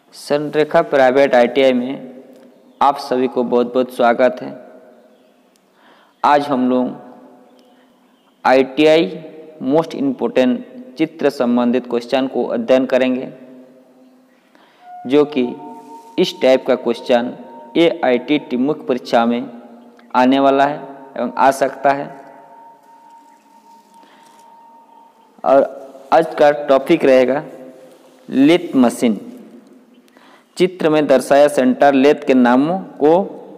संरेखा private ITI में आप सभी को बहुत बहुत स्वागत है। आज हम लोग ITI मोस्ट इम्पोर्टेंट चित्र संबंधित क्वेश्चन को अध्ययन करेंगे, जो कि इस टाइप का क्वेश्चन AITT मुख्य परीक्षा में आने वाला है एवं आ सकता है। और आज का टॉपिक रहेगा लेथ मशीन। चित्र में दर्शाया सेंटर लेथ के नामों को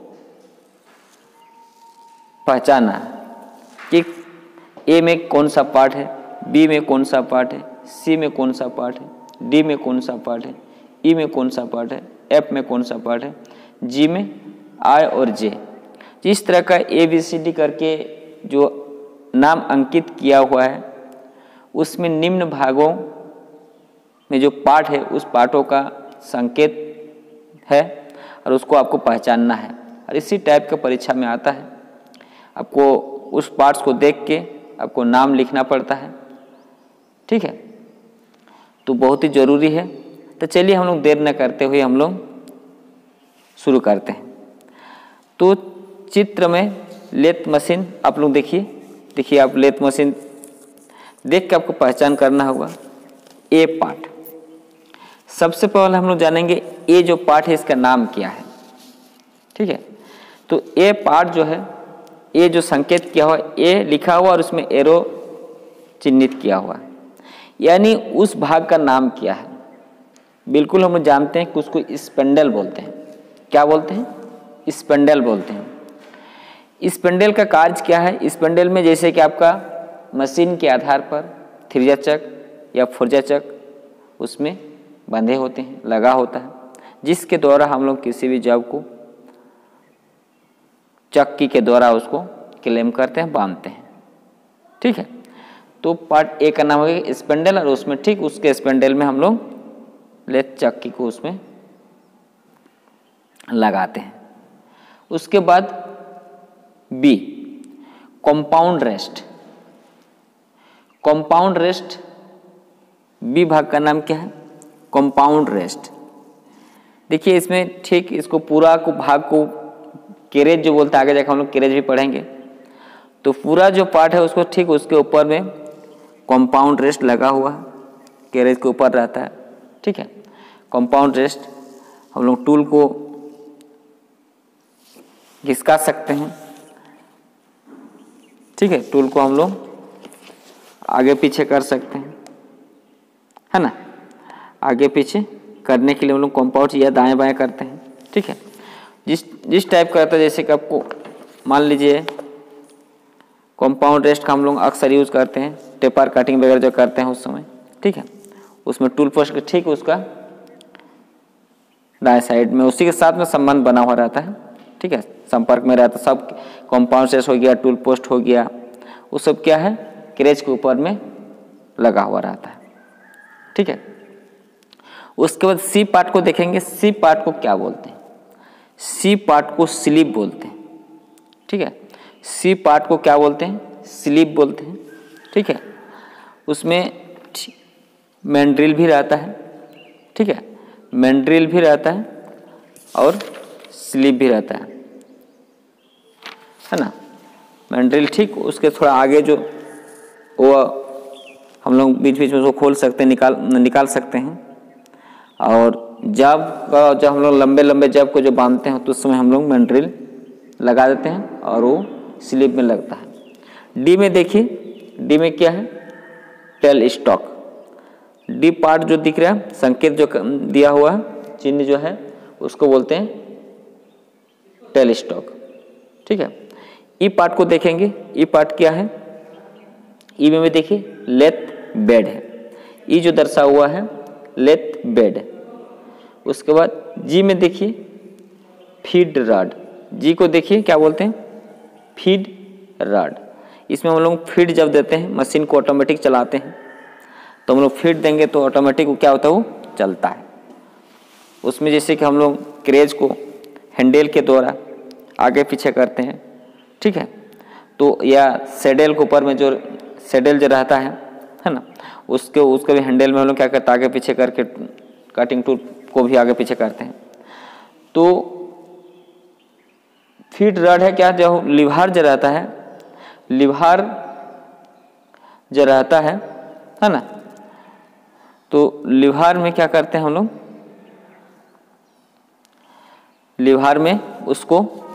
पहचाना कि ए में कौन सा पार्ट है, बी में कौन सा पार्ट है, सी में कौन सा पार्ट है, डी में कौन सा पार्ट है, ई में कौन सा पार्ट है, एफ में कौन सा पार्ट है, जी में आई और जे। इस तरह का ABCD करके जो नाम अंकित किया हुआ है, उसमें निम्न भागों में जो पार्ट है उस पार्टों का संकेत है और उसको आपको पहचानना है। और इसी टाइप का परीक्षा में आता है, आपको उस पार्ट्स को देख के आपको नाम लिखना पड़ता है। ठीक है, तो बहुत ही ज़रूरी है। तो चलिए हम लोग देर न करते हुए हम लोग शुरू करते हैं। तो चित्र में लेथ मशीन आप लोग देखिए आप लेथ मशीन देख के आपको पहचान करना होगा। ए पार्ट, सबसे पहले हम लोग जानेंगे ए जो पार्ट है इसका नाम क्या है। ठीक है, तो ए पार्ट जो है, ए जो संकेत किया हुआ है, ए लिखा हुआ और उसमें एरो चिन्हित किया हुआ है, यानी उस भाग का नाम क्या है। बिल्कुल हम लोग जानते हैं कि उसको स्पेंडल बोलते हैं। क्या बोलते हैं? स्पेंडल बोलते हैं। स्पेंडल का कार्य क्या है? स्पेंडल में जैसे कि आपका मशीन के आधार पर त्रिज्या चक्र या फुर्जा चक्र उसमें बंधे होते हैं, लगा होता है, जिसके द्वारा हम लोग किसी भी जॉब को चक्की के द्वारा उसको क्लेम करते हैं, बांधते हैं। ठीक है, तो पार्ट ए का नाम होगा स्पेंडल और उसमें ठीक उसके स्पेंडल में हम लोग लेथ चक्की को उसमें लगाते हैं। उसके बाद B compound rest. Compound rest B भाग का नाम क्या है? Compound rest. देखिए इसमें ठीक इसको पूरा को भाग को कैरेज जो बोलते हैं, आगे जाकर हम लोग कैरेज भी पढ़ेंगे। तो पूरा जो पार्ट है उसको ठीक उसके ऊपर में कंपाउंड रेस्ट लगा हुआ है, कैरेज के ऊपर रहता है। ठीक है, कंपाउंड रेस्ट हम लोग टूल को घिसका सकते हैं। ठीक है, टूल को हम लोग आगे पीछे कर सकते हैं, है ना। आगे पीछे करने के लिए हम लोग कंपाउंड या दाएं बाएं करते हैं। ठीक है, जिस टाइप का रहता है, जैसे कि आपको मान लीजिए कंपाउंड रेस्ट का हम लोग अक्सर यूज़ करते हैं, टेपर कटिंग वगैरह जो करते हैं उस समय। ठीक है, उसमें टूल पोस्ट के ठीक उसका दाएं साइड में उसी के साथ में संबंध बना हुआ रहता है। ठीक है, संपर्क में रहता है सब। कंपाउंड रेस्ट हो गया, टूल पोस्ट हो गया, वो सब क्या है कैरेज के ऊपर में लगा हुआ रहता है। ठीक है, उसके बाद सी पार्ट को देखेंगे। सी पार्ट को क्या बोलते हैं? सी पार्ट को स्लीप बोलते हैं। ठीक है, सी पार्ट को क्या बोलते हैं? स्लीप बोलते हैं। ठीक है, उसमें मैंड्रिल भी रहता है। ठीक है, मैंड्रिल भी रहता है और स्लीप भी रहता है ना। मैंड्रिल ठीक उसके थोड़ा आगे जो वो हम लोग बीच बीच में उसको खोल सकते हैं, निकाल सकते हैं। और जब हम लोग लंबे लंबे जब को जो बांधते हैं तो उस समय हम लोग मैंड्रिल लगा देते हैं और वो स्लीप में लगता है। डी में देखिए, डी में क्या है? Tell stock. डी पार्ट जो दिख रहा है, संकेत जो दिया हुआ है, चिन्ह जो है, उसको बोलते हैं टेल स्टॉक। ठीक है, ई पार्ट को देखेंगे। ई पार्ट क्या है? ई में भी देखिए लेथ बेड है। ई जो दर्शा हुआ है लेथ बेड है। उसके बाद जी में देखिए फीड रॉड। जी को देखिए क्या बोलते हैं? Feed rod. इसमें हम लोग फीड जब देते हैं, मशीन को ऑटोमेटिक चलाते हैं, तो हम लोग फीड देंगे तो ऑटोमेटिक वो क्या होता है? वो चलता है। उसमें जैसे कि हम लोग कैरेज को हैंडल के द्वारा आगे पीछे करते हैं। ठीक है, तो या सैडल के ऊपर में जो सैडल जो रहता है ना, उसके भी हैंडल में हम लोग क्या करते हैं? आगे पीछे करके कटिंग टूल को भी आगे पीछे करते हैं। तो फीड रड है क्या, जो लिभार जो रहता है, लिभार जो रहता है ना, तो लिभार में क्या करते हैं हम लोग, लिभार में उसको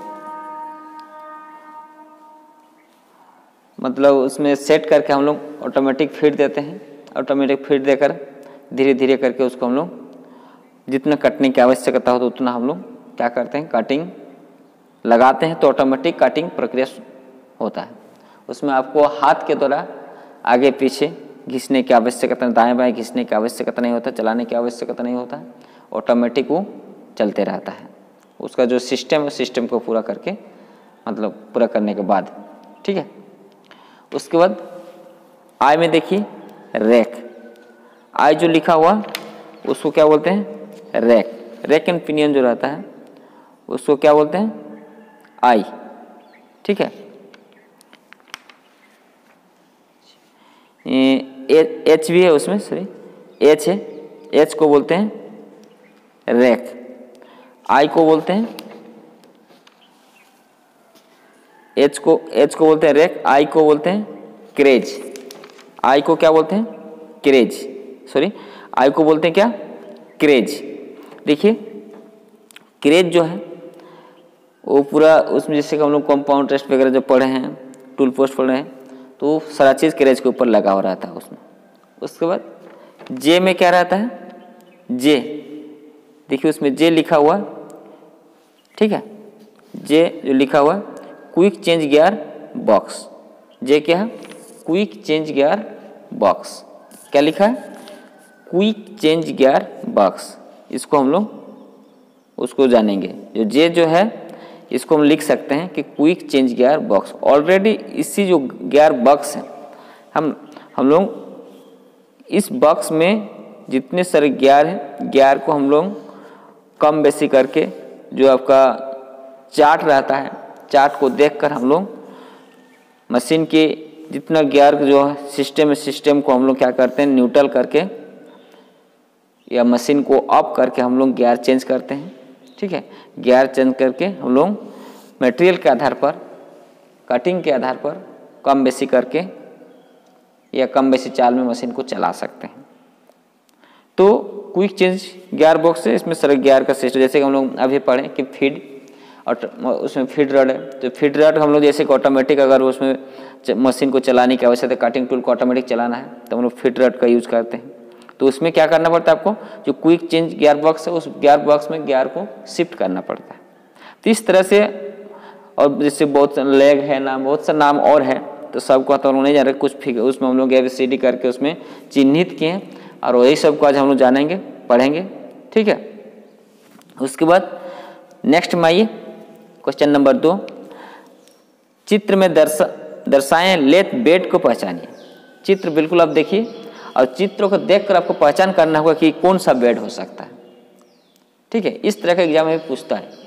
मतलब उसमें सेट करके हम लोग ऑटोमेटिक फीड देते हैं। ऑटोमेटिक फीड देकर धीरे धीरे करके उसको हम लोग जितना कटने की आवश्यकता हो तो उतना हम लोग क्या करते हैं, कटिंग लगाते हैं, तो ऑटोमेटिक कटिंग प्रक्रिया होता है। उसमें आपको हाथ के द्वारा आगे पीछे घिसने की आवश्यकता, दाएं बाएं घिसने की आवश्यकता नहीं होता, चलाने की आवश्यकता नहीं होता, ऑटोमेटिक वो चलते रहता है। उसका जो सिस्टम है, सिस्टम को पूरा करके मतलब पूरा करने के बाद, ठीक है। उसके बाद आई में देखिए रैक, आई जो लिखा हुआ उसको क्या बोलते हैं, रैक। रैक एंड पिनियन जो रहता है उसको क्या बोलते हैं, आई, ठीक है। एच भी है उसमें, सॉरी एच है, एच को बोलते हैं रैक, आई को बोलते हैं एच को बोलते हैं रैक, आई को बोलते हैं क्रेज। आई को क्या बोलते हैं, क्रेज, सॉरी आई को बोलते हैं क्या, क्रेज। देखिए क्रेज जो है वो पूरा उसमें जैसे कि हम लोग कंपाउंड टेस्ट वगैरह जो पढ़े हैं, टूल पोस्ट पढ़े हैं, तो सारा चीज़ क्रेज के ऊपर लगा हो रहता है उसमें। उसके बाद जे में क्या रहता है, जे देखिए उसमें जे लिखा हुआ, ठीक है, जे जो लिखा हुआ quick change gear box. J क्या है, क्विक चेंज गियर बॉक्स। क्या लिखा है, क्विक चेंज गियर बॉक्स। इसको हम लोग उसको जानेंगे। जो जे जो है इसको हम लिख सकते हैं कि quick change gear box. Already इसी जो गियर बॉक्स है, हम लोग इस बॉक्स में जितने सारे गियर हैं, गियर को हम लोग कम बेसी करके जो आपका चार्ट रहता है, चार्ट को देखकर हम लोग मशीन के जितना गियर जो सिस्टम है, सिस्टम को हम लोग क्या करते हैं, न्यूट्रल करके या मशीन को ऑफ करके हम लोग गियर चेंज करते हैं, ठीक है। गियर चेंज करके हम लोग मटेरियल के आधार पर, कटिंग के आधार पर कम बेसी करके या कम बेसी चाल में मशीन को चला सकते हैं। तो क्विक चेंज गियर बॉक्स है, इसमें सारे गियर का सिस्टम, जैसे कि हम लोग अभी पढ़े कि फीड और उसमें फीड रड है, तो फीड रड हम लोग जैसे कि ऑटोमेटिक अगर उसमें मशीन को चलाने की आवश्यकता है, कटिंग टूल को ऑटोमेटिक चलाना है, तो हम लोग फीड रड का यूज करते हैं। तो उसमें क्या करना पड़ता है आपको, जो क्विक चेंज गियर बॉक्स है उस गियर बॉक्स में गियर को शिफ्ट करना पड़ता है। तो इस तरह से, और जैसे बहुत लेग है नाम, बहुत सा नाम और है, तो सबको तो नहीं जान रहे, कुछ फिगर उसमें हम लोग ABCD करके उसमें चिन्हित किए हैं, और वही सब को आज हम लोग जानेंगे, पढ़ेंगे, ठीक है। उसके बाद नेक्स्ट में आइए क्वेश्चन नंबर 2, चित्र में दर्शाएं लेथ बेड को पहचानिए। चित्र बिल्कुल आप देखिए और चित्रों को देखकर आपको पहचान करना होगा कि कौन सा बेड हो सकता है, ठीक है। इस तरह का एग्जाम में पूछता है,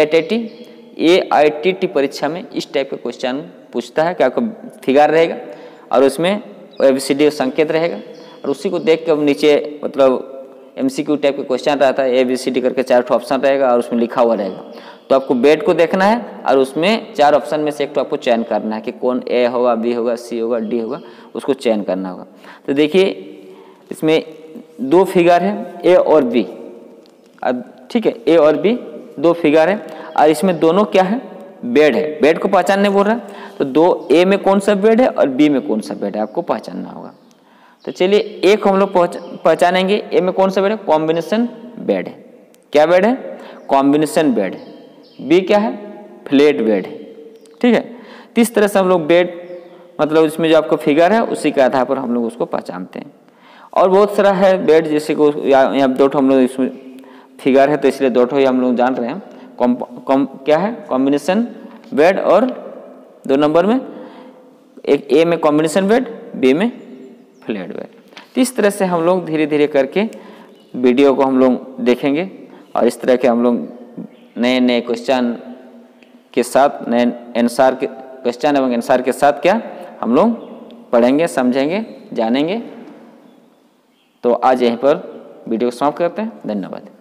AITT परीक्षा में इस टाइप का क्वेश्चन पूछता है कि आपको फिगर रहेगा और उसमें ABCD संकेत रहेगा, और उसी को देख के अब नीचे मतलब MCQ टाइप का क्वेश्चन रहता है, ABCD करके 4 ऑप्शन रहेगा और उसमें लिखा हुआ रहेगा। तो आपको बेड को देखना है और उसमें 4 ऑप्शन में से एक तो आपको चयन करना है कि कौन A होगा, B होगा, C होगा, D होगा, उसको चयन करना होगा। तो देखिए इसमें 2 फिगर है, A और B, ठीक है, A और B 2 फिगर है, और इसमें दोनों क्या है, बेड है। बेड को पहचानने बोल रहा है, तो 2 A में कौन सा बेड है और B में कौन सा बेड है आपको पहचानना होगा। तो चलिए A को हम लोग पहचानेंगे। A में कौन सा बेड है, कॉम्बिनेशन बेड है। क्या बेड है, कॉम्बिनेशन बेड है। B क्या है, फ्लैट बेड है, ठीक है। तो इस तरह से हम लोग बेड मतलब इसमें जो आपको फिगर है उसी के आधार पर हम लोग उसको पहचानते हैं। और बहुत सारा है बेड, जैसे को यहाँ 2 हम लोग इसमें फिगर है तो इसलिए 2 ही हम लोग जान रहे हैं। क्या है, कॉम्बिनेशन बेड, और 2 नंबर में एक A में कॉम्बिनेशन बेड, B में फ्लैट बेड। तो इस तरह से हम लोग धीरे धीरे करके वीडियो को हम लोग देखेंगे और इस तरह के हम लोग नए नए क्वेश्चन के साथ, नए आंसर के क्वेश्चन एवं आंसर के साथ क्या हम लोग पढ़ेंगे, समझेंगे, जानेंगे। तो आज यहीं पर वीडियो को समाप्त करते हैं। धन्यवाद।